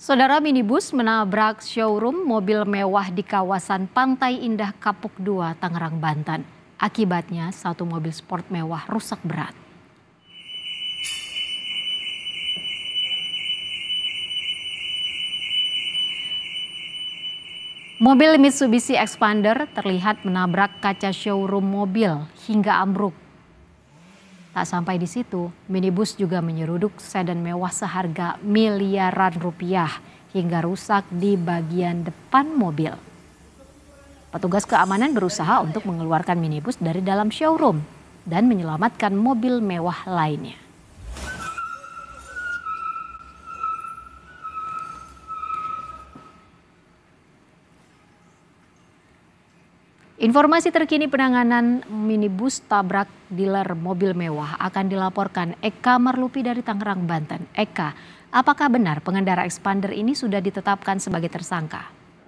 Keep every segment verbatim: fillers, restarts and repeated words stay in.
Saudara, minibus menabrak showroom mobil mewah di kawasan Pantai Indah Kapuk dua, Tangerang, Banten. Akibatnya satu mobil sport mewah rusak berat. Mobil Mitsubishi Expander terlihat menabrak kaca showroom mobil hingga ambruk. Tak sampai di situ, minibus juga menyeruduk sedan mewah seharga miliaran rupiah hingga rusak di bagian depan mobil. Petugas keamanan berusaha untuk mengeluarkan minibus dari dalam showroom dan menyelamatkan mobil mewah lainnya. Informasi terkini penanganan minibus tabrak dealer mobil mewah akan dilaporkan Eka Marlupi dari Tangerang, Banten. Eka, apakah benar pengendara Expander ini sudah ditetapkan sebagai tersangka?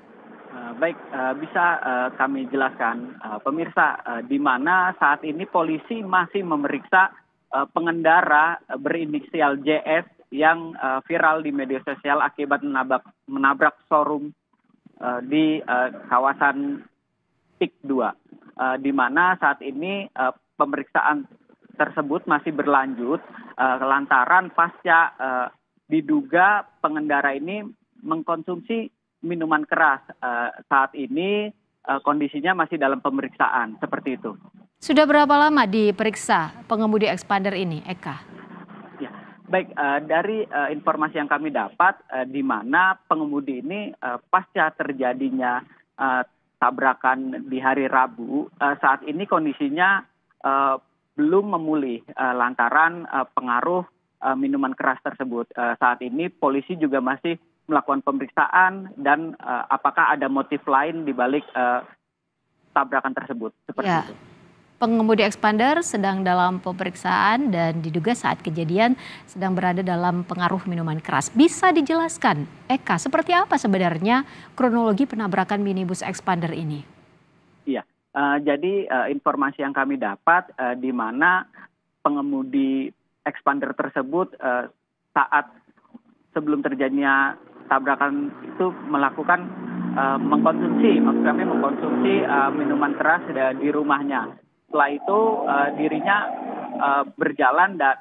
Uh, baik, uh, bisa uh, kami jelaskan uh, pemirsa, uh, di mana saat ini polisi masih memeriksa uh, pengendara uh, berinisial J S yang uh, viral di media sosial akibat menabrak, menabrak showroom uh, di uh, kawasan P I K dua, uh, di mana saat ini uh, pemeriksaan tersebut masih berlanjut uh, lantaran pasca uh, diduga pengendara ini mengkonsumsi minuman keras. Uh, saat ini uh, kondisinya masih dalam pemeriksaan, seperti itu. Sudah berapa lama diperiksa pengemudi Expander ini, Eka? Ya, baik, uh, dari uh, informasi yang kami dapat, uh, di mana pengemudi ini uh, pasca terjadinya uh, tabrakan di hari Rabu, uh, saat ini kondisinya uh, belum memulih uh, lantaran uh, pengaruh uh, minuman keras tersebut. Uh, saat ini polisi juga masih melakukan pemeriksaan dan uh, apakah ada motif lain di balik uh, tabrakan tersebut. Seperti ya. itu. Pengemudi Expander sedang dalam pemeriksaan dan diduga saat kejadian sedang berada dalam pengaruh minuman keras. Bisa dijelaskan, Eka, seperti apa sebenarnya kronologi penabrakan minibus Expander ini? Iya, uh, jadi uh, informasi yang kami dapat uh, di mana pengemudi Expander tersebut uh, saat sebelum terjadinya tabrakan itu melakukan uh, mengkonsumsi, maksud kami mengkonsumsi uh, minuman keras di rumahnya. Setelah itu uh, dirinya uh, berjalan dan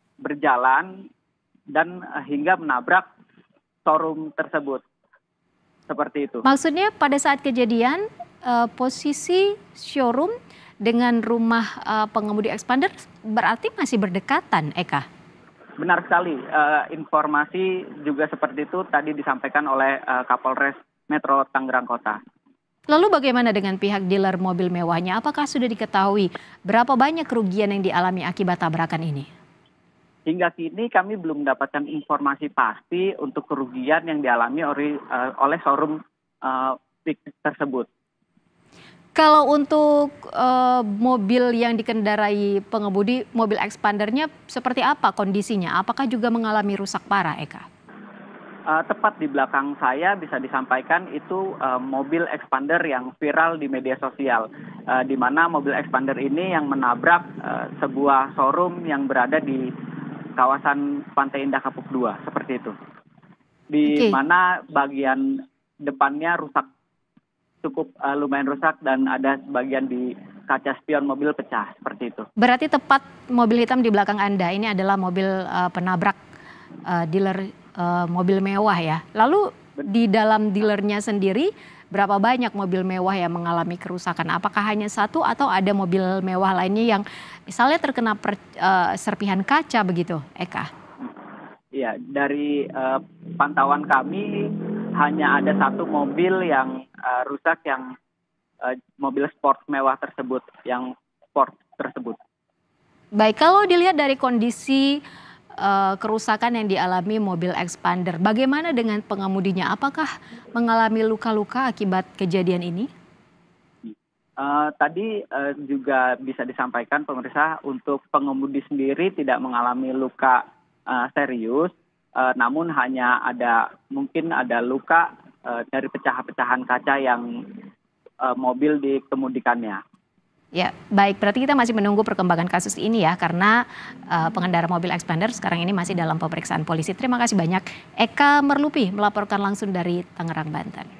berjalan dan uh, hingga menabrak showroom tersebut, seperti itu. Maksudnya pada saat kejadian uh, posisi showroom dengan rumah uh, pengemudi Expander berarti masih berdekatan, Eka? Benar sekali, uh, informasi juga seperti itu tadi disampaikan oleh uh, Kapolres Metro Tangerang Kota. Lalu bagaimana dengan pihak dealer mobil mewahnya? Apakah sudah diketahui berapa banyak kerugian yang dialami akibat tabrakan ini? Hingga kini kami belum mendapatkan informasi pasti untuk kerugian yang dialami oleh, uh, oleh showroom uh, P I K tersebut. Kalau untuk uh, mobil yang dikendarai pengemudi, mobil Expandernya seperti apa kondisinya? Apakah juga mengalami rusak parah, Eka? Uh, tepat di belakang saya bisa disampaikan itu uh, mobil Expander yang viral di media sosial, uh, di mana mobil Expander ini yang menabrak uh, sebuah showroom yang berada di kawasan Pantai Indah Kapuk dua, seperti itu. Di okay. mana bagian depannya rusak, cukup uh, lumayan rusak dan ada sebagian di kaca spion mobil pecah, seperti itu. Berarti tepat mobil hitam di belakang Anda ini adalah mobil uh, penabrak uh, dealer Uh, mobil mewah ya. Lalu di dalam dealernya sendiri berapa banyak mobil mewah yang mengalami kerusakan? Apakah hanya satu atau ada mobil mewah lainnya yang misalnya terkena per, uh, serpihan kaca begitu, Eka? Iya, dari uh, pantauan kami hanya ada satu mobil yang uh, rusak, yang uh, mobil sport mewah tersebut, yang sport tersebut. Baik, kalau dilihat dari kondisi Uh, kerusakan yang dialami mobil Expander, bagaimana dengan pengemudinya? Apakah mengalami luka-luka akibat kejadian ini? Uh, tadi uh, juga bisa disampaikan pemirsa, untuk pengemudi sendiri tidak mengalami luka uh, serius, uh, namun hanya ada mungkin ada luka uh, dari pecahan-pecahan kaca yang uh, mobil dikemudikannya. Ya, baik. Berarti kita masih menunggu perkembangan kasus ini ya, karena uh, pengendara mobil Expander sekarang ini masih dalam pemeriksaan polisi. Terima kasih banyak Eka Merlupi melaporkan langsung dari Tangerang, Banten.